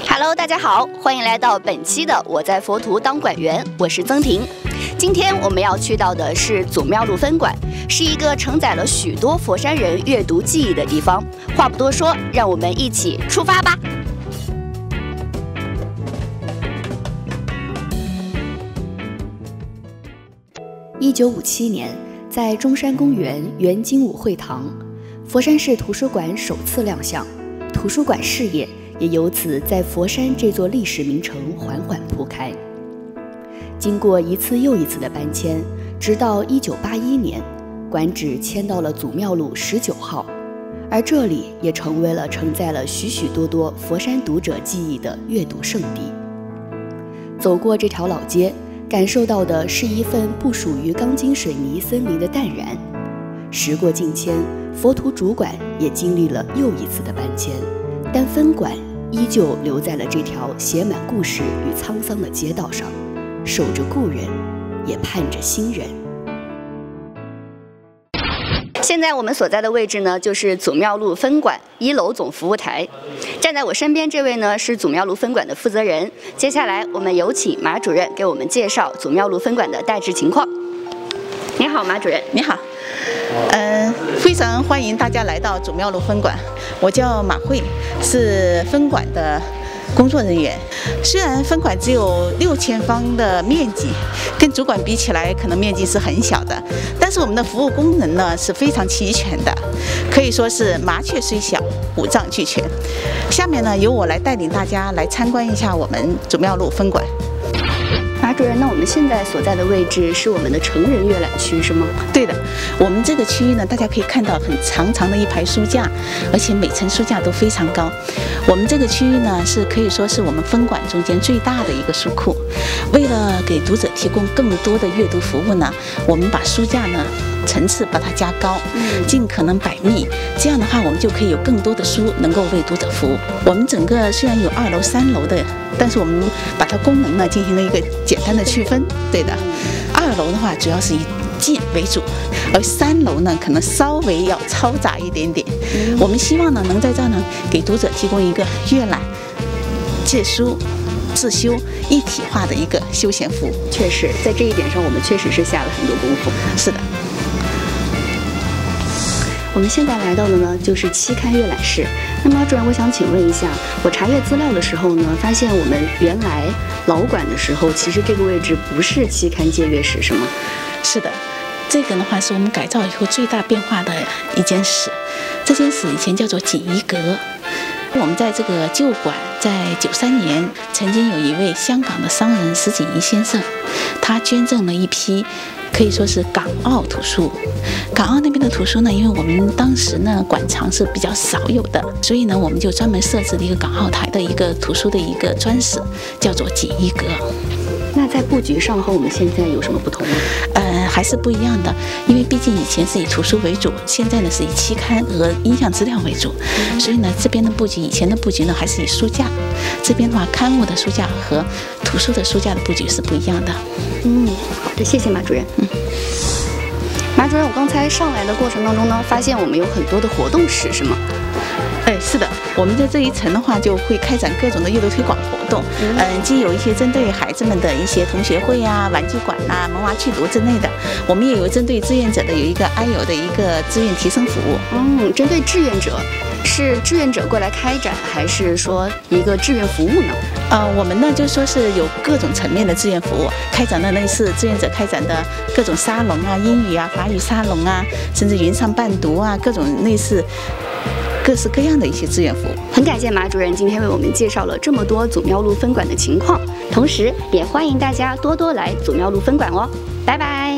Hello， 大家好，欢迎来到本期的我在佛图当馆员，我是曾婷。今天我们要去到的是祖庙路分馆，是一个承载了许多佛山人阅读记忆的地方。话不多说，让我们一起出发吧。1957年，在中山公园元精武会堂，佛山市图书馆首次亮相，图书馆事业也由此在佛山这座历史名城缓缓铺开。经过一次又一次的搬迁，直到1981年，馆址迁到了祖庙路19号，而这里也成为了承载了许许多多佛山读者记忆的阅读圣地。走过这条老街，感受到的是一份不属于钢筋水泥森林的淡然。时过境迁，佛图主馆也经历了又一次的搬迁，但分馆依旧留在了这条写满故事与沧桑的街道上，守着故人，也盼着新人。现在我们所在的位置呢，就是祖庙路分馆1楼总服务台。站在我身边这位呢，是祖庙路分馆的负责人。接下来我们有请马主任给我们介绍祖庙路分馆的大致情况。你好，马主任。 你好。非常欢迎大家来到祖庙路分馆。我叫马慧，是分馆的工作人员。虽然分馆只有6000方的面积，跟主馆比起来，可能面积是很小的，但是我们的服务功能呢是非常齐全的，可以说是麻雀虽小，五脏俱全。下面呢，由我来带领大家来参观一下我们祖庙路分馆。 马主任，那我们现在所在的位置是我们的成人阅览区，是吗？ 对的，我们这个区域呢，大家可以看到很长长的一排书架，而且每层书架都非常高。我们这个区域呢，是可以说是我们分馆中间最大的一个书库。为了给读者提供更多的阅读服务呢，我们把书架呢层次把它加高，尽可能百密。这样的话，我们就可以有更多的书能够为读者服务。我们整个虽然有2楼、3楼的，但是我们把它功能呢进行了一个简单的区分。对的，2楼的话主要是以静为主，而3楼呢可能稍微要嘈杂一点点。我们希望呢能在这儿呢给读者提供一个阅览、借书、自修一体化的一个休闲服务。 确实，在这一点上我们确实是下了很多功夫。 是的。 我们现在来到的呢，就是期刊阅览室。那么，主任，我想请问一下，我查阅资料的时候呢，发现我们原来老馆的时候，其实这个位置不是期刊借阅室，是吗？ 是的，这个的话是我们改造以后最大变化的一间室。这间室以前叫做锦衣阁。我们在这个旧馆，在93年，曾经有一位香港的商人石锦衣先生，他捐赠了一批可以说是港澳图书。港澳那边的图书呢，因为我们当时呢馆藏是比较少有的，所以呢我们就专门设置了一个港澳台的一个图书的一个专室，叫做锦衣阁。 那在布局上和我们现在有什么不同呢？ 还是不一样的，因为毕竟以前是以图书为主，现在呢是以期刊和音像资料为主，所以呢这边的布局，以前的布局呢还是以书架，这边的话刊物的书架和图书的书架的布局是不一样的。 好的，谢谢马主任。马主任，我刚才上来的过程当中呢，发现我们有很多的活动室，是吗？ 是的，我们在这一层的话就会开展各种的阅读推广活动，既有一些针对孩子们的一些同学会啊、玩具馆啊、萌娃趣读之类的，我们也有针对志愿者的有一个IO的一个志愿提升服务。 针对志愿者，是志愿者过来开展，还是说一个志愿服务呢？ 我们呢就说是有各种层面的志愿服务，开展的类似志愿者开展的各种沙龙啊、英语啊、法语沙龙啊，甚至云上伴读啊，各种类似各式各样的一些志愿服务。 很感谢马主任今天为我们介绍了这么多祖庙路分馆的情况，同时也欢迎大家多多来祖庙路分馆哦。拜拜。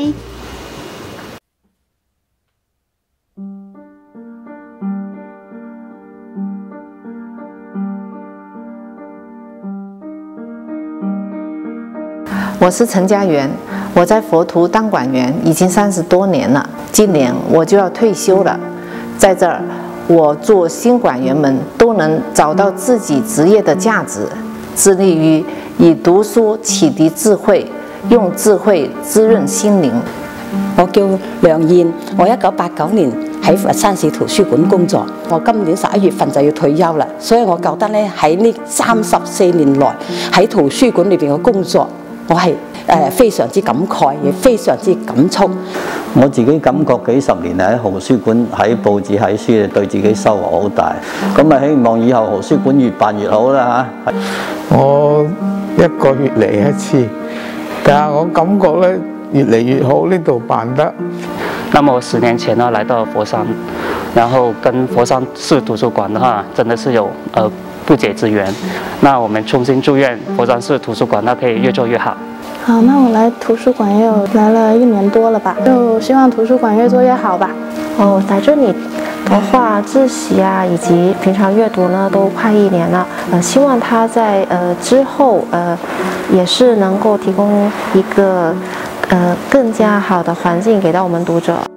我是陈家园，我在佛图当馆员已经30多年了，今年我就要退休了。在这儿，我祝新馆员们都能找到自己职业的价值，致力于以读书启迪智慧，用智慧滋润心靈。 我叫梁燕，我1989年喺佛山市圖書館工作。我今年11月份就要退休啦，所以我覺得咧喺呢34年來喺圖書館裏邊嘅工作，我係非常之感慨，亦非常之感觸。 我自己感覺幾十年喺圖書館、喺報紙、喺書，對自己收穫好大。咁啊，希望以後圖書館越辦越好啦嚇。 我1個月嚟一次，但係我感覺咧越嚟越好，呢度辦得。 那麼10年前呢，來到佛山，然後跟佛山市圖書館的話，真的是有不解之緣。那我們衷心祝願佛山市圖書館呢可以越做越好。 好，那我來圖書館也有來了1年多了吧，就希望圖書館越做越好吧。 在這裡的話，自習啊以及平常閱讀呢都快1年了，希望它在之後也是能夠提供一個更加好的環境給到我們讀者。